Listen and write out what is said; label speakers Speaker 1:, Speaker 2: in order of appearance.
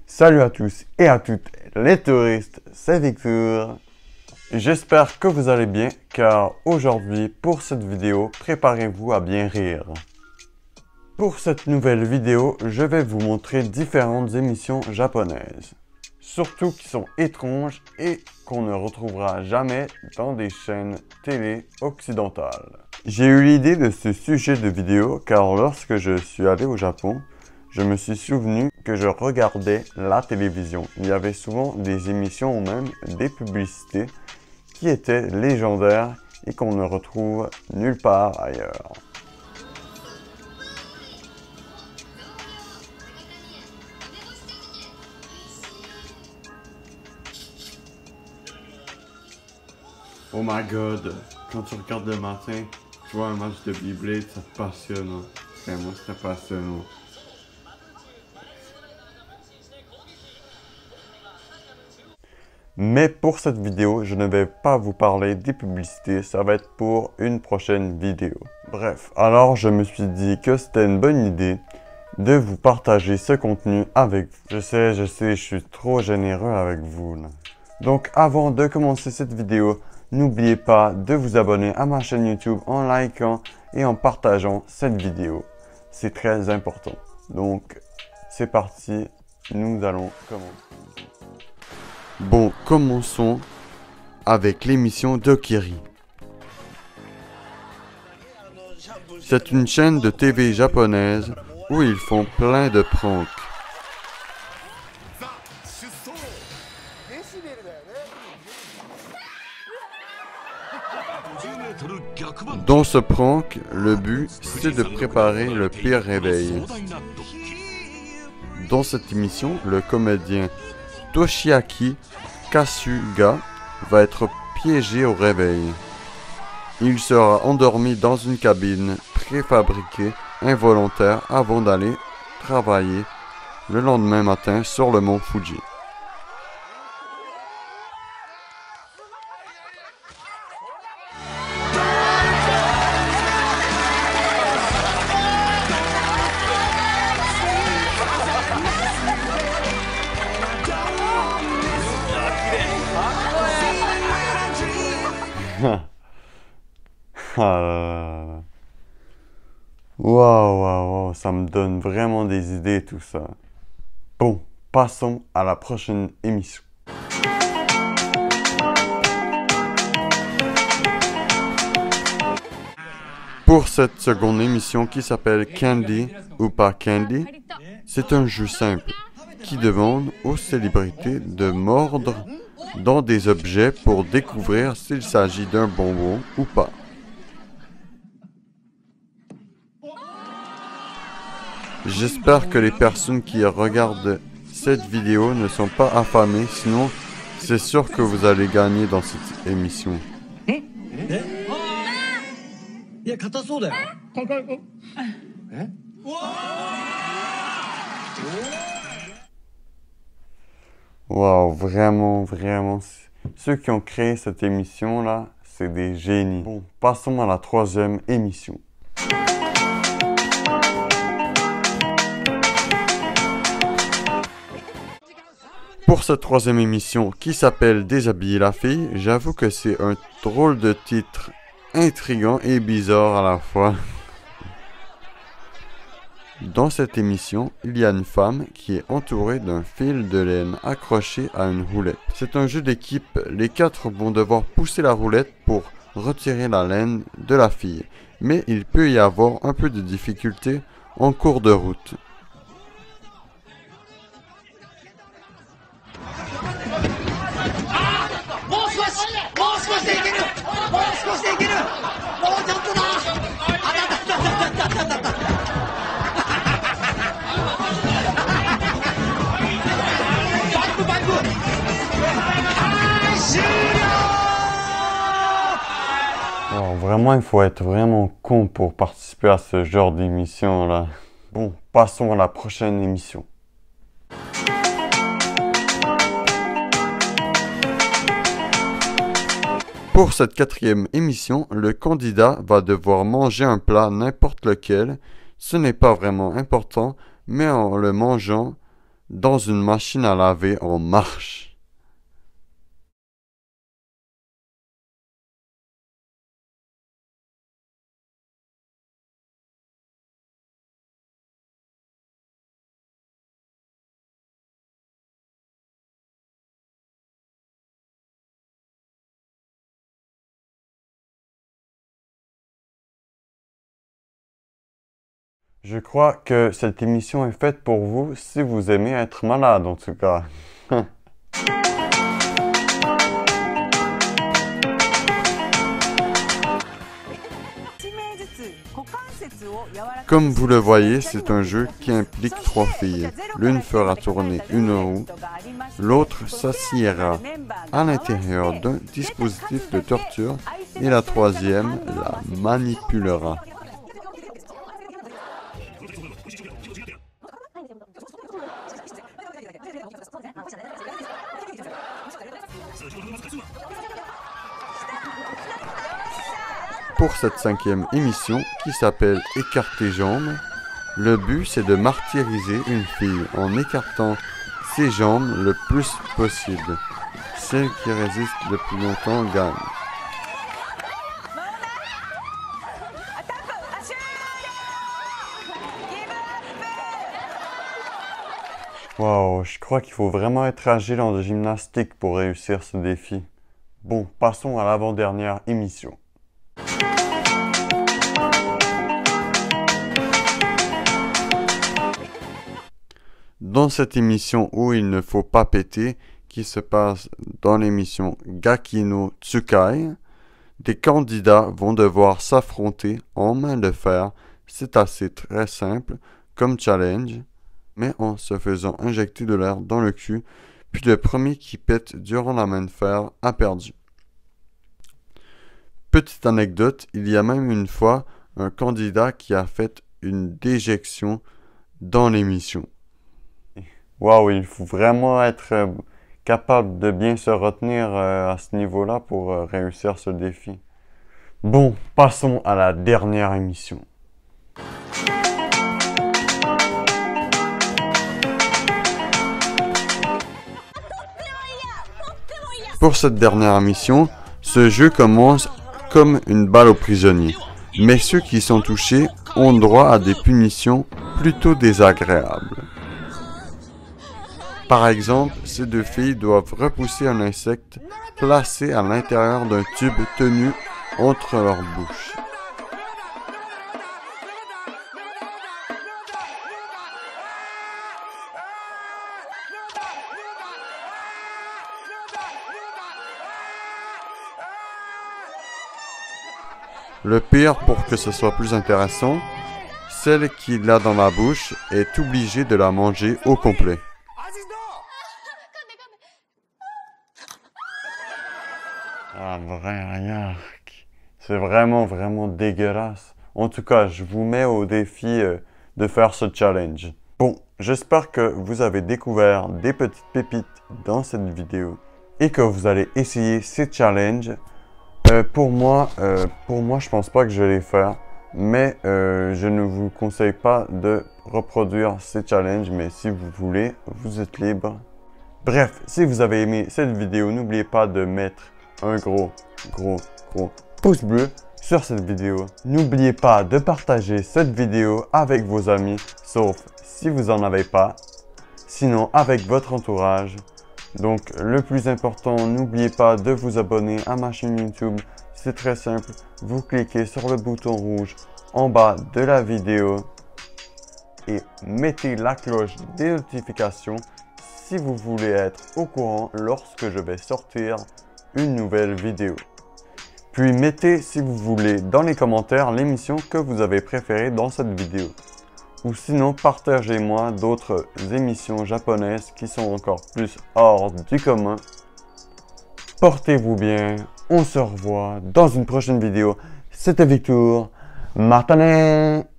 Speaker 1: Salut à tous et à toutes les touristes, c'est Victor. J'espère que vous allez bien car aujourd'hui pour cette vidéo, préparez-vous à bien rire. Pour cette nouvelle vidéo, je vais vous montrer différentes émissions japonaises. Surtout qui sont étranges et qu'on ne retrouvera jamais dans des chaînes télé occidentales. J'ai eu l'idée de ce sujet de vidéo car lorsque je suis allé au Japon, je me suis souvenu que je regardais la télévision. Il y avait souvent des émissions ou même des publicités qui étaient légendaires et qu'on ne retrouve nulle part ailleurs. Oh my god, quand tu regardes le matin, tu vois un match de Beyblade, ça te passionne. Hein? Moi, c'était passionnant. Mais pour cette vidéo, je ne vais pas vous parler des publicités, ça va être pour une prochaine vidéo. Bref, alors je me suis dit que c'était une bonne idée de vous partager ce contenu avec vous. Je sais, je suis trop généreux avec vous là. Donc avant de commencer cette vidéo, n'oubliez pas de vous abonner à ma chaîne YouTube en likant et en partageant cette vidéo. C'est très important. Donc c'est parti, nous allons commencer. Bon, commençons avec l'émission d'Okiri. C'est une chaîne de TV japonaise où ils font plein de pranks. Dans ce prank, le but, c'est de préparer le pire réveil. Dans cette émission, le comédien Toshiaki Kasuga va être piégé au réveil. Il sera endormi dans une cabine préfabriquée involontaire avant d'aller travailler le lendemain matin sur le mont Fuji. Waouh, ça me donne vraiment des idées tout ça. Bon, passons à la prochaine émission. Pour cette seconde émission qui s'appelle Candy ou pas Candy, c'est un jeu simple qui demande aux célébrités de mordre dans des objets pour découvrir s'il s'agit d'un bonbon ou pas. J'espère que les personnes qui regardent cette vidéo ne sont pas affamées, sinon c'est sûr que vous allez gagner dans cette émission. Wow, vraiment, ceux qui ont créé cette émission-là, c'est des génies. Bon, passons à la troisième émission. Pour cette troisième émission qui s'appelle Déshabiller la fille, j'avoue que c'est un drôle de titre intriguant et bizarre à la fois. Dans cette émission, il y a une femme qui est entourée d'un fil de laine accroché à une roulette. C'est un jeu d'équipe, les quatre vont devoir pousser la roulette pour retirer la laine de la fille. Mais il peut y avoir un peu de difficulté en cours de route. Alors, vraiment, il faut être vraiment con pour participer à ce genre d'émission là. Bon, passons à la prochaine émission. Pour cette quatrième émission, le candidat va devoir manger un plat n'importe lequel. Ce n'est pas vraiment important, mais en le mangeant, dans une machine à laver en marche. Je crois que cette émission est faite pour vous si vous aimez être malade en tout cas. Comme vous le voyez, c'est un jeu qui implique 3 filles. L'une fera tourner une roue, l'autre s'assiera à l'intérieur d'un dispositif de torture et la troisième la manipulera. Pour cette 5e émission qui s'appelle Écarter jambes, le but c'est de martyriser une fille en écartant ses jambes le plus possible. Celle qui résiste le plus longtemps gagne. Wow, je crois qu'il faut vraiment être agile en gymnastique pour réussir ce défi. Bon, passons à l'avant-dernière émission. Dans cette émission où il ne faut pas péter, qui se passe dans l'émission Gaki no Tsukai, des candidats vont devoir s'affronter en main de fer. C'est assez très simple comme challenge, mais en se faisant injecter de l'air dans le cul, puis le premier qui pète durant la main de fer a perdu. Petite anecdote, il y a même une fois un candidat qui a fait une déjection dans l'émission. Waouh, il faut vraiment être capable de bien se retenir à ce niveau-là pour réussir ce défi. Bon, passons à la dernière émission. Pour cette dernière mission, ce jeu commence comme une balle aux prisonniers, mais ceux qui sont touchés ont droit à des punitions plutôt désagréables. Par exemple, ces 2 filles doivent repousser un insecte placé à l'intérieur d'un tube tenu entre leurs bouches. Le pire, pour que ce soit plus intéressant, celle qui l'a dans la bouche est obligée de la manger au complet. Ah, vrai, c'est vraiment dégueulasse. En tout cas, je vous mets au défi de faire ce challenge. Bon, j'espère que vous avez découvert des petites pépites dans cette vidéo et que vous allez essayer ces challenges. Pour moi, je pense pas que je vais les faire, mais je ne vous conseille pas de reproduire ces challenges, mais si vous voulez, vous êtes libre. Bref, si vous avez aimé cette vidéo, n'oubliez pas de mettre un gros pouce bleu sur cette vidéo. N'oubliez pas de partager cette vidéo avec vos amis, sauf si vous n'en avez pas, sinon avec votre entourage. Donc le plus important, n'oubliez pas de vous abonner à ma chaîne YouTube. C'est très simple, vous cliquez sur le bouton rouge en bas de la vidéo et mettez la cloche des notifications si vous voulez être au courant lorsque je vais sortir une nouvelle vidéo. Puis mettez, si vous voulez, dans les commentaires l'émission que vous avez préférée dans cette vidéo. Ou sinon, partagez-moi d'autres émissions japonaises qui sont encore plus hors du commun. Portez-vous bien, on se revoit dans une prochaine vidéo. C'était Victor, matane!